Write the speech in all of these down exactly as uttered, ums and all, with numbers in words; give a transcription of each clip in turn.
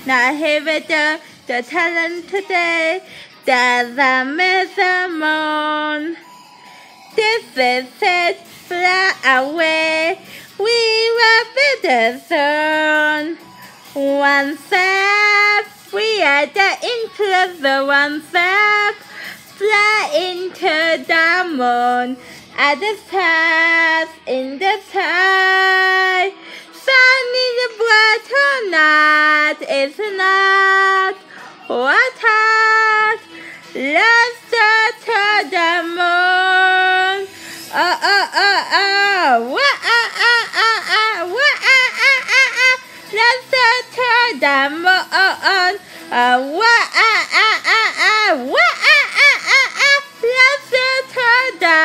Now here with the, the talent today, that the measurement. This is it, fly away, we will be the sun. One step, we are the into the one step, fly into the moon, at the stars in the sky. Sun in the bright tonight, it's not what hard. Let's start to the moon. Oh, oh, oh, oh, what, ah, ah, ah, ah, what, ah, ah, ah, ah. Let's start to the moon. Uh, what, ah, ah, ah, ah, what, ah, ah, ah, ah. Let's start to the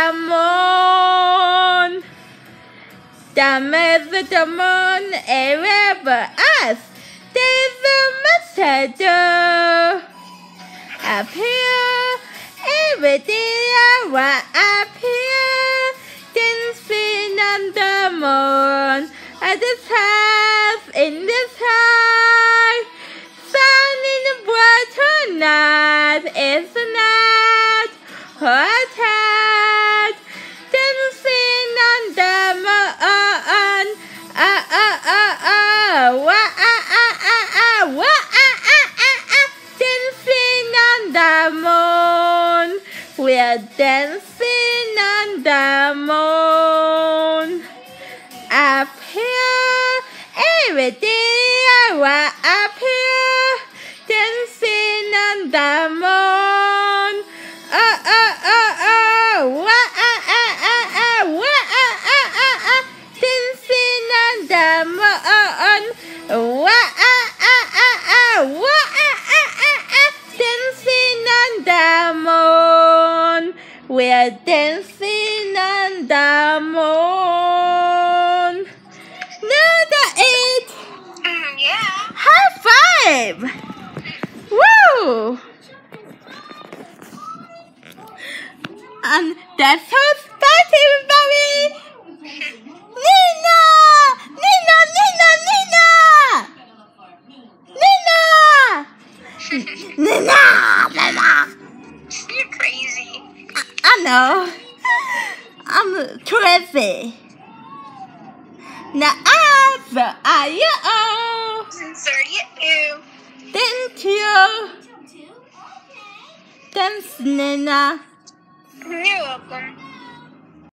moon. The measure the moon wherever us. There's a messenger. Up here, every day I was up here, dancing on the moon, at the top in the sky. Sun in the bright tonight, it's not hot hot, dancing on the moon. Ah ah ah ah, what ah ah ah ah, what ah ah ah ah, dancing on the moon. We're dancing on the moon. Up here, every day I was up here, dancing on the moon. Oh oh oh oh, what ah ah ah ah, what ah ah ah ah, dancing on the moon. What ah ah ah ah, what ah ah ah ah, dancing on the moon. We're dancing on the moon. Now that it. Mm, yeah. High five! Woo! And that's so spicy, everybody! Nina! Nina! Nina! Nina! Nina! Nina! Nina! You're crazy. I know. I'm crazy. Now answer are you all? Since are you? Thank you. Thanks, Nina. You're welcome.